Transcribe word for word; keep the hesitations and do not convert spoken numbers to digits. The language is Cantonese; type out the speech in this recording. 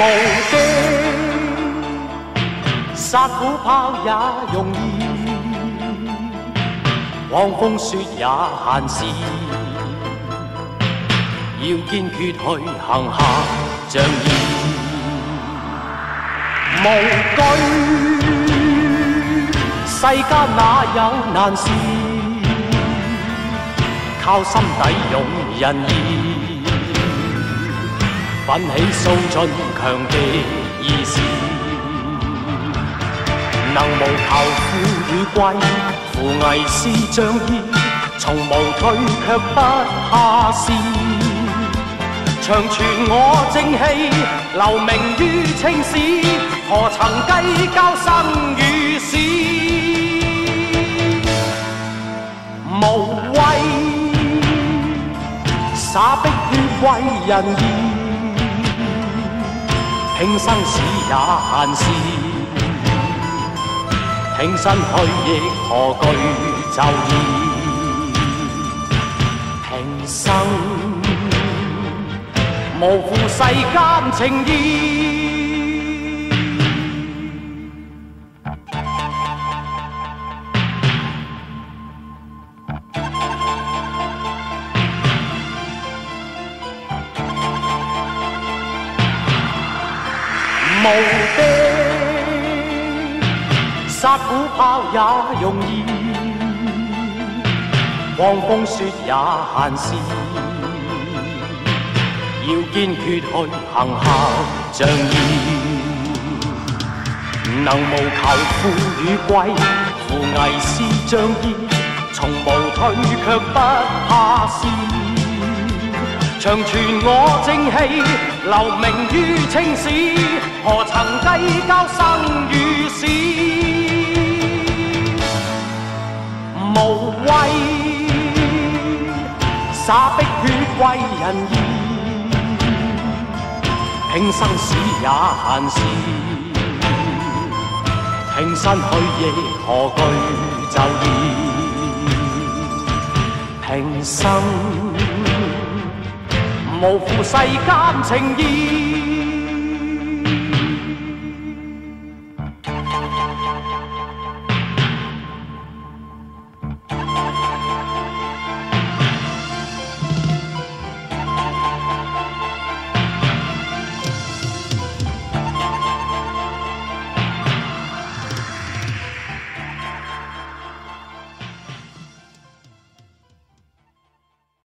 無機，殺虎豹也容易，狂風雪也閒時，要堅決去行下仗義。無懼，世間哪有難事，靠心底勇仁義。奮起掃盡強敵意事，能無求富與貴，扶危是仗義，從無退卻不怕事。長存我正氣，留名於青史，何曾計較生與死？無畏，灑逼血為人義。拼生死也閒事，挺身去亦何懼就義。平生無負世間情義。無敵，殺虎豹也容易，狂風雪也閒事，要堅決去行孝仗義。能無求富與貴，扶危是仗義，從無退卻不怕事。長存我正氣，留名於青史，何曾計較生與死？無畏，灑逼血為人義，拼生死也閒事，挺身去亦何懼就義。平生無負世間情義。